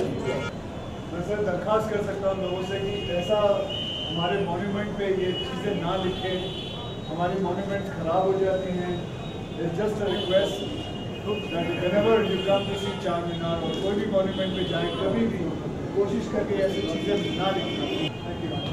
मैं सर दरख्वास्त कर सकता हूँ लोगों से कि ऐसा हमारे मॉन्यूमेंट पे ये चीज़ें ना लिखें, हमारी मॉन्यूमेंट्स ख़राब हो जाती हैं। It's just a request that whenever you come to see Charminar और कोई भी मॉन्यूमेंट पे जाए, कभी भी कोशिश करके ऐसी चीज़ें ना लिखें। Thank you.